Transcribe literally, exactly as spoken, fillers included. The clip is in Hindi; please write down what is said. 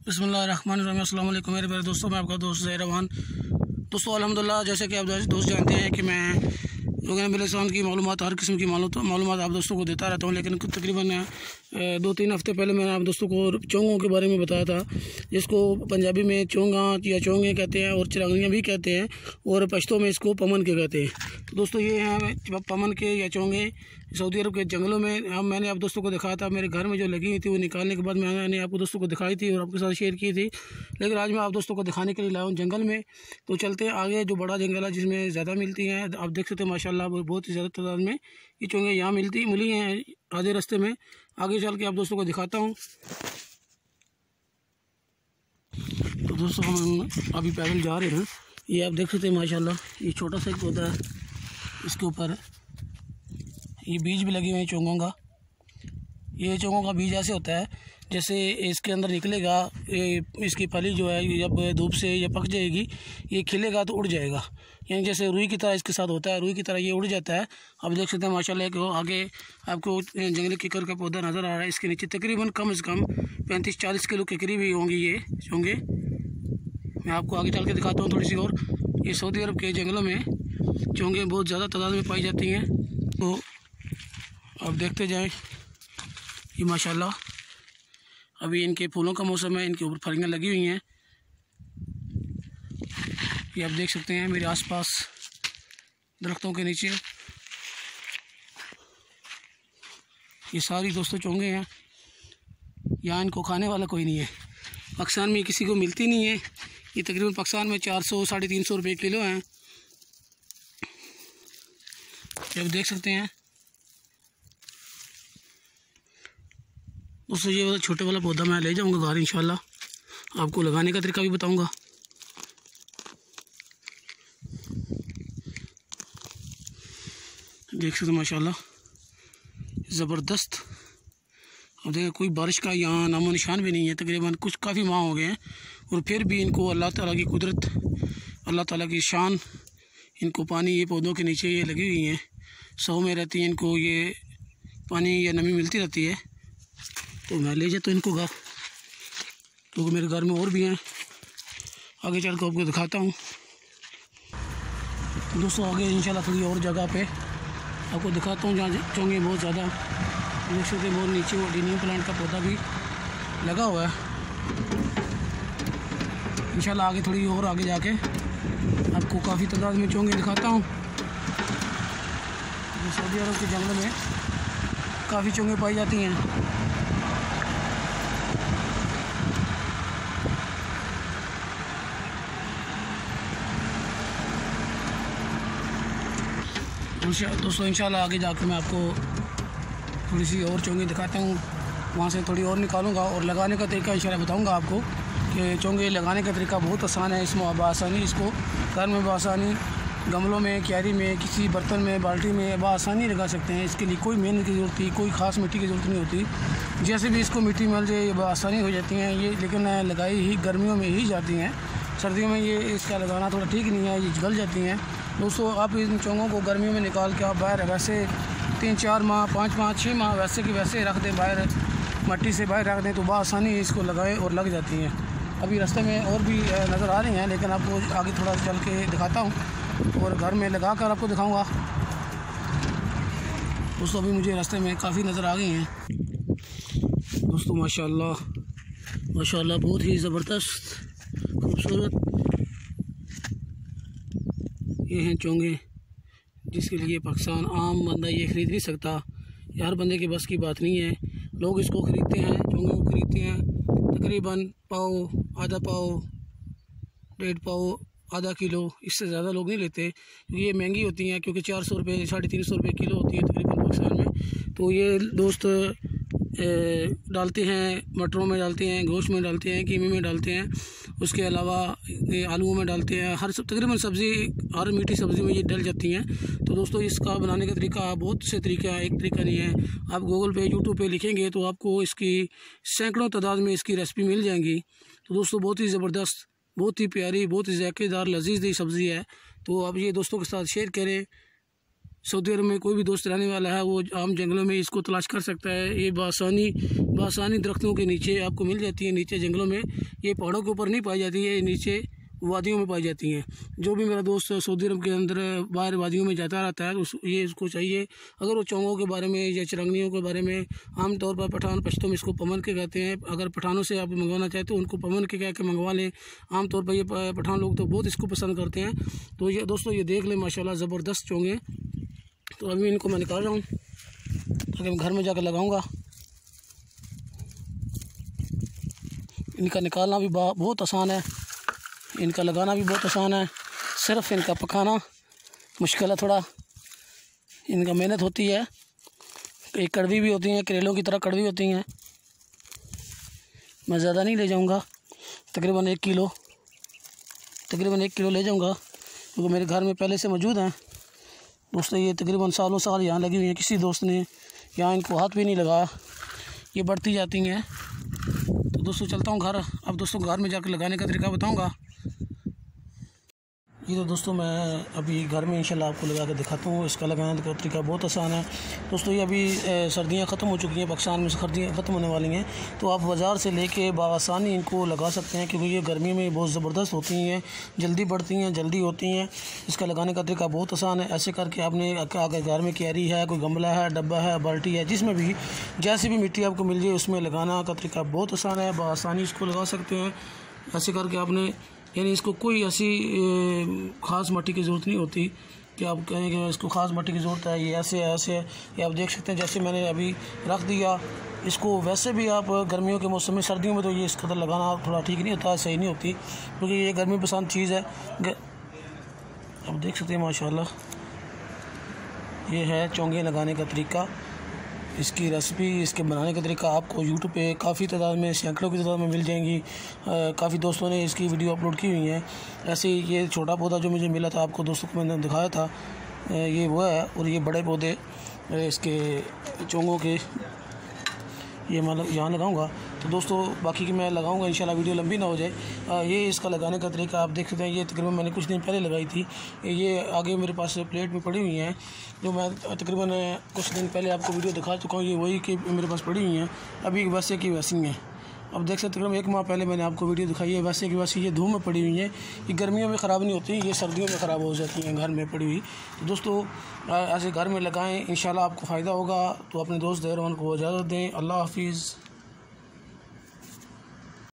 बिस्मिल्लाहिर्रहमानिर्रहीम। अस्सलाम वालेकुम मेरे प्यारे दोस्तों, मैं आपका दोस्त ज़हर रवान। दोस्तों अल्हम्दुलिल्लाह, जैसे कि आप दोस्त जानते हैं कि मैं लोगों की मालूमात, हर किस्म की मालूमात आप दोस्तों को देता रहता हूं। लेकिन तकरीबन दो तीन हफ़्ते पहले मैंने आप दोस्तों को चोंगों के बारे में बताया था, जिसको पंजाबी में चोंगा या चोंगे कहते हैं और चिरागनियाँ भी कहते हैं, और पश्तो में इसको पमन के कहते हैं। तो दोस्तों ये हैं पमन के या चोंगे सऊदी अरब के जंगलों में। हम मैंने आप दोस्तों को दिखाया था, मेरे घर में जो लगी हुई थी वो निकालने के बाद मैंने आपको दोस्तों को दिखाई थी और आपके साथ शेयर की थी। लेकिन आज मैं आप दोस्तों को दिखाने के लिए लाया हूँ जंगल में। तो चलते हैं आगे, जो बड़ा जंगल है जिसमें ज़्यादा मिलती हैं। आप देख सकते हैं माशाल्लाह बहुत ही ज़्यादा तादाद में ये चोंगे यहाँ मिलती मिली हैं आधे रास्ते में। आगे चल के आप दोस्तों को दिखाता हूँ। तो दोस्तों हम अभी पैदल जा रहे हैं। ये आप देख सकते हैं माशाल्लाह, ये छोटा सा एक पौधा है, इसके ऊपर ये बीज भी लगे हुए हैं चोंगों का। ये चोंगों का बीज ऐसे होता है, जैसे इसके अंदर निकलेगा, ये इसकी फली जो है जब धूप से ये पक जाएगी, ये खिलेगा तो उड़ जाएगा। यानी जैसे रुई की तरह इसके साथ होता है, रुई की तरह ये उड़ जाता है। आप देख सकते हैं माशाल्लाह कि आगे आपको जंगली किकर का पौधा नज़र आ रहा है। इसके नीचे तकरीबन कम से कम पैंतीस चालीस किलो के करीब ही होंगी ये चोंगे। मैं आपको आगे चल के दिखाता हूँ थोड़ी सी और। ये सऊदी अरब के जंगलों में चोंगे बहुत ज़्यादा तादाद में पाई जाती हैं। तो आप देखते जाएं, ये माशाल्लाह अभी इनके फूलों का मौसम है, इनके ऊपर फलियाँ लगी हुई हैं। ये आप देख सकते हैं मेरे आसपास दरख्तों के नीचे ये सारी दोस्तों चोंगे हैं। यहाँ इनको खाने वाला कोई नहीं है। पाकिस्तान में किसी को मिलती नहीं है। ये तकरीबन पाकिस्तान में चार सौ साढ़े तीन सौ रुपये किलो हैं। ये आप देख सकते हैं दोस्तों। ये वाला छोटे वाला पौधा मैं ले जाऊंगा घर इंशाल्लाह, आपको लगाने का तरीका भी बताऊंगा। देख सकते माशाल्लाह ज़बरदस्त। अब देखें कोई बारिश का यहाँ नामो निशान भी नहीं है। तकरीबन कुछ काफ़ी माह हो गए हैं और फिर भी इनको अल्लाह ताला की कुदरत, अल्लाह ताला की शान, इनको पानी ये पौधों के नीचे ये लगी हुई हैं, सौ में रहती हैं, इनको ये पानी या नमी मिलती रहती है। तो मैं ले जाता हूँ इनको घर, क्योंकि मेरे घर में और भी हैं। आगे चल कर आपको दिखाता हूँ दोस्तों। आगे इंशाल्लाह थोड़ी और जगह पे आपको दिखाता हूँ जहाँ चोंगे बहुत ज़्यादा देख सकते हैं। बहुत नीचे वो डीनियम प्लांट का पौधा भी लगा हुआ है। इंशाल्लाह आगे थोड़ी और आगे जाके आपको काफ़ी तादाद में चोंगे दिखाता हूँ। सऊदी अरब के जंगलों में काफ़ी चोंगे पाई जाती हैं। दोस्तों इंशाल्लाह आगे जाकर मैं आपको थोड़ी सी और चोंगे दिखाता हूँ, वहाँ से थोड़ी और निकालूंगा और लगाने का तरीका इंशाल्लाह बताऊंगा आपको कि चोंगे लगाने का तरीका बहुत आसान है। इसमें बआसानी इसको घर में बआसानी गमलों में, क्यारी में, किसी बर्तन में, बाल्टी में बआसानी लगा सकते हैं। इसके लिए कोई मेहनत की ज़रूरत नहीं, कोई ख़ास मिट्टी की ज़रूरत नहीं होती। जैसे भी इसको मिट्टी मिल जाए ये बआसानी हो जाती हैं ये। लेकिन लगाई ही गर्मियों में ही जाती हैं, सर्दियों में ये इसका लगाना थोड़ा ठीक नहीं है, ये जल जाती हैं। दोस्तों आप इन चोंगों को गर्मियों में निकाल के आप बाहर वैसे तीन चार माह पाँच माह छः माह वैसे कि वैसे रख दें, बाहर मट्टी से बाहर रख दें, तो बआसानी इसको लगाएं और लग जाती हैं। अभी रास्ते में और भी नज़र आ रही हैं, लेकिन आपको आगे थोड़ा चल के दिखाता हूँ और घर में लगा कर आपको दिखाऊँगा। दोस्तों अभी मुझे रास्ते में काफ़ी नज़र आ गई हैं दोस्तों। माशाल्लाह माशाल्लाह बहुत ही ज़बरदस्त खूबसूरत ये हैं चोंगे, जिसके लिए पाकिस्तान आम बंदा ये ख़रीद नहीं सकता। ये हर बंदे के बस की बात नहीं है। लोग इसको ख़रीदते हैं, चोंगे को ख़रीदते हैं तकरीबन पाव, आधा पाव, डेढ़ पाव, आधा किलो, इससे ज़्यादा लोग नहीं लेते क्योंकि ये महंगी होती हैं। क्योंकि चार सौ रुपये साढ़े तीन सौ रुपये किलो होती है तकरीबन पाकिस्तान में। तो ये दोस्त डालते हैं, मटरों में डालते हैं, गोश्त में डालते हैं, कीमे में डालते हैं, उसके अलावा आलूओं में डालते हैं। हर सब तकरीबन सब्ज़ी, हर मीठी सब्ज़ी में ये डल जाती हैं। तो दोस्तों इसका बनाने का तरीका बहुत से तरीके हैं, एक तरीका नहीं है। आप गूगल पे, यूट्यूब पे लिखेंगे तो आपको इसकी सैकड़ों तादाद में इसकी रेसिपी मिल जाएंगी। तो दोस्तों बहुत ही ज़बरदस्त, बहुत ही प्यारी, बहुत ही ज़ायकेदार लजीज सब्ज़ी है। तो आप ये दोस्तों के साथ शेयर करें। سعودی عرب میں کوئی بھی دوست رہنے والا ہے وہ عام جنگلوں میں اس کو تلاش کر سکتا ہے۔ یہ بآسانی بآسانی درختوں کے نیچے آپ کو مل جاتی ہے، نیچے جنگلوں میں، یہ پہاڑوں کے اوپر نہیں پائی جاتی ہے، یہ نیچے وادیوں میں پائی جاتی ہیں۔ جو بھی میرا دوست سعودی عرب کے اندر باہر وادیوں میں جاتا رہتا ہے اس یہ اس کو چاہیے، اگر وہ چونگوں کے بارے میں یا چرنگنیوں کے بارے میں، عام طور پر پٹھان پشتوں میں اس کو پمن کے کہتے ہیں، اگر پٹھانوں سے آپ منگوانا چاہتے تو ان کو پمن کے کہہ کے منگوا لیں۔ عام طور پر یہ پٹھان لوگ تو بہت اس کو پسند کرتے ہیں۔ تو یہ دوستو یہ دیکھ لیں ماشاءاللہ زبردست چونگیں۔ تو ابھی ان کو میں نکال رہا ہوں تاکہ میں گھر میں جا کے لگاؤں گا۔ ان کا نکالنا بھی بہت آسان ہے، ان کا لگانا بھی بہت آسان ہے، صرف ان کا پکانا مشکل ہے تھوڑا، ان کا محنت ہوتی ہے، یہ کڑوی بھی ہوتی ہیں، کریلوں کی طرح کڑوی ہوتی ہیں۔ میں زیادہ نہیں لے جاؤں گا، تقریباً ایک کلو تقریباً ایک کلو لے جاؤں گا، کیونکہ میرے گھر میں پہلے سے موجود ہیں دوستو۔ یہ تقریباً سالوں سال یہاں لگی ہوئی ہیں، کسی دوست نے یہاں ان کو ہاتھ بھی نہیں لگایا، یہ بڑھتی جاتی ہیں۔ تو دوستو چلتا ہوں گھر، اب دوستوں گھر میں جا کے لگانے کا طریقہ بتاؤں گا۔ یہ تو دوستو میں ابھی گھر میں انشاءاللہ آپ کو لگا کے دکھاتا ہوں، اس کا لگانے کا طریقہ بہت آسان ہے دوستو۔ یہ ابھی سردیاں ختم ہو چکی ہیں، پاکستان میں سردیاں ختم ہونے والی ہیں، تو آپ بازار سے لے کے بآسانی ان کو لگا سکتے ہیں، کیونکہ یہ گرمی میں بہت زبردست ہوتی ہیں، جلدی بڑھتی ہیں، جلدی ہوتی ہیں۔ اس کا لگانے کا طریقہ بہت آسان ہے۔ ایسے کر کے آپ نے اگر گھر میں کیری ہے، کوئی گملہ ہے، ڈبہ ہے، بالٹی ہے، جس میں بھی جیسی بھی مٹی آپ کو مل جائے اس میں لگانا کا طریقہ بہت آسان ہے، بآسانی اس کو لگا سکتے ہیں۔ ایسے کر کے آپ نے یعنی اس کو کوئی ایسی خاص مٹی کی ضرورت نہیں ہوتی کہ آپ کہیں کہ اس کو خاص مٹی کی ضرورت ہے، یہ ایسے ایسے یہ آپ دیکھ سکتے ہیں جیسے میں نے ابھی رکھ دیا اس کو۔ ویسے بھی آپ گرمیوں کے موسم میں، سردیوں میں تو یہ اس قدر لگانا تھوڑا ٹھیک نہیں ہوتا، صحیح نہیں ہوتی، کیونکہ یہ گرمی پسند چیز ہے۔ آپ دیکھ سکتے ہیں ماشاءاللہ یہ ہے چونگیں لگانے کا طریقہ، اس کی ریسپی، اس کے بنانے کا طریقہ آپ کو یوٹیوب پہ کافی تعداد میں، سینکڑوں کی تعداد میں مل جائیں گی۔ کافی دوستوں نے اس کی ویڈیو اپلوڈ کی ہوئی ہیں۔ ایسے ہی یہ چھوٹا پودا جو مجھے ملا تھا آپ کو دوستوں کو میں نے دکھایا تھا، یہ وہ ہے، اور یہ بڑے پودے اس کے چونگوں کے یہ میں یہاں لگاؤں گا۔ تو دوستو باقی کی میں لگاؤں گا انشاءاللہ، ویڈیو لمبی نہ ہو جائے۔ یہ اس کا لگانے کا طریقہ آپ دیکھ سکتے ہیں، یہ تقریباً میں نے کچھ دن پہلے لگائی تھی، یہ آگے میرے پاس پلیٹ میں پڑی ہوئی ہیں، جو میں تقریباً کچھ دن پہلے آپ کو ویڈیو دکھا چکا ہوں، یہ وہی کہ میرے پاس پڑی ہوئی ہیں، ابھی ویسے کی ویسی ہیں۔ اب دیکھ سکتے تقریباً ایک ماہ پہلے میں نے آپ کو ویڈیو دکھائی ہے، ویسے کی ویسی یہ دھوپ میں پڑی ہوئی ہیں، یہ گرمیوں میں خراب نہیں ہوتی، یہ سردیوں میں خراب ہو جاتی ہیں گھر میں پڑی ہوئی۔ تو دوستو ایسے گھر میں لگائیں، انشاءاللہ آپ کو فائدہ ہوگا۔ تو اپنے دوست دیرون کو اجازت دیں، اللہ حافظ۔